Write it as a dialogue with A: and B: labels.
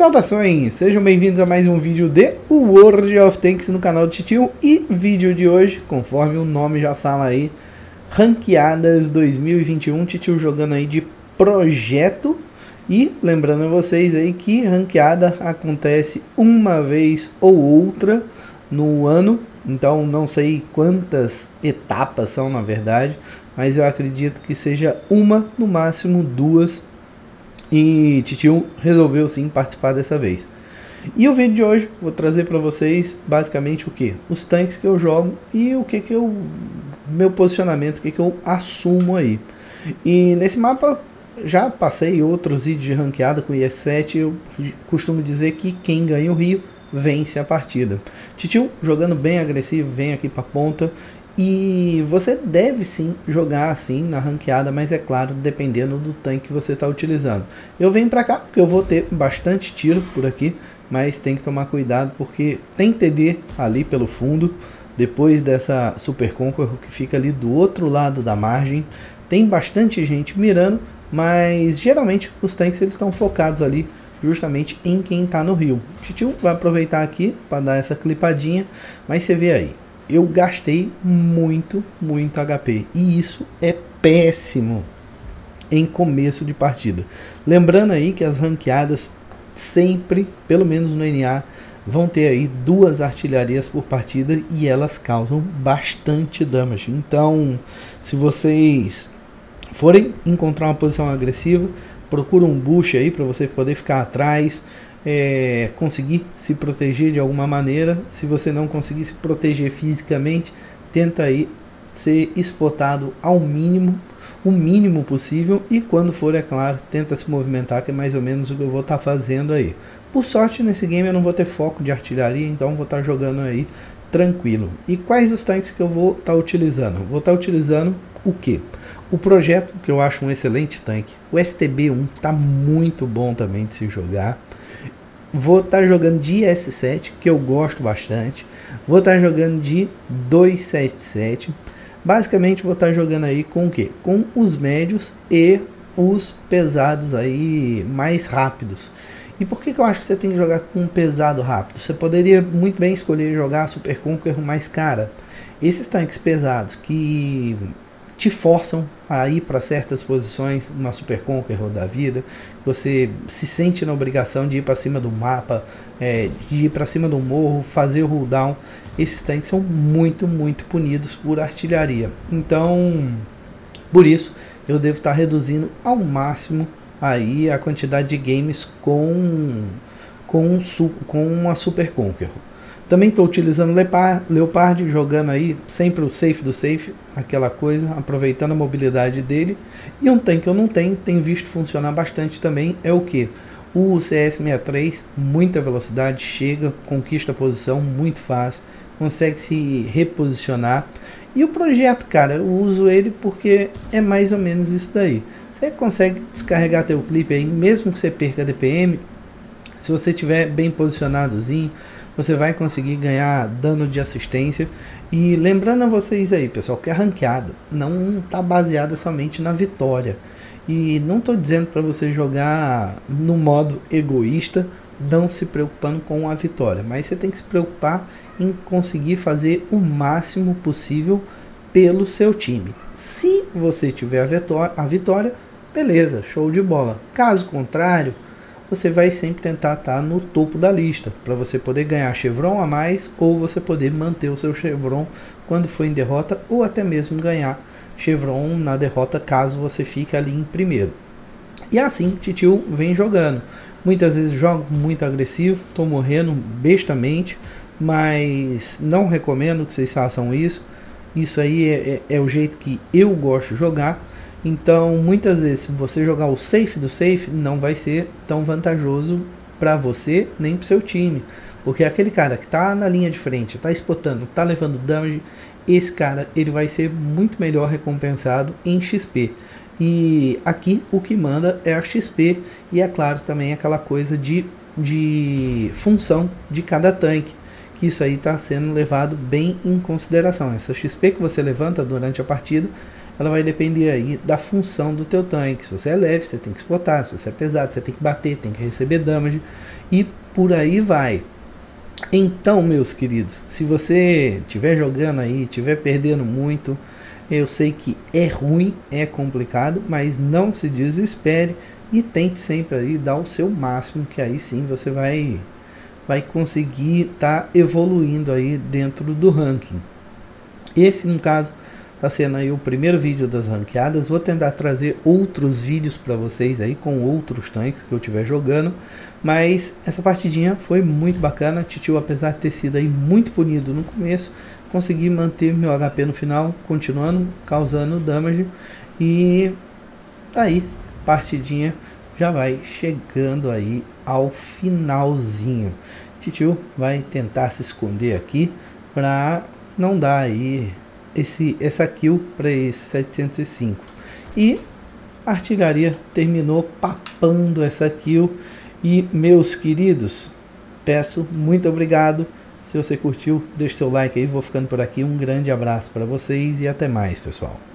A: Saudações, sejam bem-vindos a mais um vídeo de World of Tanks no canal do Titio. E vídeo de hoje, conforme o nome já fala aí, Ranqueadas 2021, Titio jogando aí de projeto. E lembrando a vocês aí que ranqueada acontece uma vez ou outra no ano. Então não sei quantas etapas são na verdade, mas eu acredito que seja uma, no máximo duas. E Titio resolveu sim participar dessa vez. E o vídeo de hoje vou trazer para vocês basicamente o que? Os tanques que eu jogo e o que eu meu posicionamento, o que eu assumo aí. E nesse mapa já passei outros vídeos de ranqueada com IS-7, eu costumo dizer que quem ganha o Rio vence a partida. Titio jogando bem agressivo, vem aqui para ponta. E você deve sim jogar assim na ranqueada, mas é claro, dependendo do tanque que você está utilizando. Eu venho para cá porque eu vou ter bastante tiro por aqui, mas tem que tomar cuidado porque tem TD ali pelo fundo. Depois dessa Super Conqueror que fica ali do outro lado da margem, tem bastante gente mirando, mas geralmente os tanques eles estão focados ali justamente em quem está no rio. O Titio vai aproveitar aqui para dar essa clipadinha, mas você vê aí. Eu gastei muito HP e isso é péssimo em começo de partida. Lembrando aí que as ranqueadas sempre, pelo menos no NA, vão ter aí 2 artilharias por partida e elas causam bastante damage. Então, se vocês forem encontrar uma posição agressiva, procura um bush aí para você poder ficar atrás. Conseguir se proteger de alguma maneira. Se você não conseguir se proteger fisicamente, tenta aí ser spotado ao mínimo, o mínimo possível, e quando for, é claro, tenta se movimentar, que é mais ou menos o que eu vou estar fazendo aí. Por sorte nesse game eu não vou ter foco de artilharia, então vou estar jogando aí tranquilo. E quais os tanques que eu vou estar utilizando? Vou estar utilizando o que? O projeto, que eu acho um excelente tanque. O STB-1 tá muito bom também de se jogar. Vou estar jogando de IS-7, que eu gosto bastante. Vou estar jogando de 277. Basicamente vou estar jogando aí com o que? Com os médios e os pesados aí mais rápidos. E por que eu acho que você tem que jogar com um pesado rápido? Você poderia muito bem escolher jogar a Super Conqueror mais cara. Esses tanques pesados que te forçam a ir para certas posições, uma Super Conqueror da vida, você se sente na obrigação de ir para cima do mapa, de ir para cima do morro, fazer o cooldown. Esses tanques são muito punidos por artilharia. Então, por isso, eu devo estar reduzindo ao máximo aí a quantidade de games com uma Super Conqueror. Também estou utilizando Leopard, jogando aí sempre o safe do safe, aquela coisa, aproveitando a mobilidade dele. E um tanque que eu não tenho, tem visto funcionar bastante também, é o que? O CS-63, muita velocidade, chega, conquista a posição muito fácil, consegue se reposicionar. E o projeto, cara, eu uso ele porque é mais ou menos isso daí. Você consegue descarregar teu clipe aí, mesmo que você perca DPM, se você estiver bem posicionadozinho, você vai conseguir ganhar dano de assistência. E lembrando a vocês aí, pessoal, que a ranqueada não está baseada somente na vitória. E não estou dizendo para você jogar no modo egoísta, não se preocupando com a vitória. Mas você tem que se preocupar em conseguir fazer o máximo possível pelo seu time. Se você tiver a vitória, beleza, show de bola. Caso contrário, você vai sempre tentar estar no topo da lista, para você poder ganhar chevron a mais, ou você poder manter o seu chevron quando for em derrota, ou até mesmo ganhar chevron na derrota caso você fique ali em primeiro. E assim Titio vem jogando. Muitas vezes jogo muito agressivo, estou morrendo bestamente, mas não recomendo que vocês façam isso. Isso aí é o jeito que eu gosto de jogar. Então, muitas vezes, se você jogar o safe do safe, não vai ser tão vantajoso para você nem para o seu time. Porque aquele cara que está na linha de frente, está spotando, está levando damage, esse cara ele vai ser muito melhor recompensado em XP. E aqui o que manda é a XP e, é claro, também aquela coisa de função de cada tanque. Que isso aí está sendo levado bem em consideração. Essa XP que você levanta durante a partida ela vai depender aí da função do teu tanque. Se você é leve, você tem que exportar. Se você é pesado, você tem que bater, tem que receber damage e por aí vai. Então, meus queridos, se você estiver jogando aí, estiver perdendo muito, eu sei que é ruim, é complicado, mas não se desespere e tente sempre aí dar o seu máximo, que aí sim você vai conseguir estar evoluindo aí dentro do ranking. Esse, no caso, está sendo aí o primeiro vídeo das ranqueadas. Vou tentar trazer outros vídeos para vocês aí com outros tanques que eu estiver jogando, mas essa partidinha foi muito bacana. Titio, apesar de ter sido aí muito punido no começo, consegui manter meu HP no final, continuando causando damage, e aí partidinha já vai chegando aí ao finalzinho. Titio vai tentar se esconder aqui para não dar aí essa kill para esse 705. E a artilharia terminou papando essa kill. E meus queridos, peço muito obrigado. Se você curtiu, deixe seu like aí. Vou ficando por aqui. Um grande abraço para vocês e até mais, pessoal.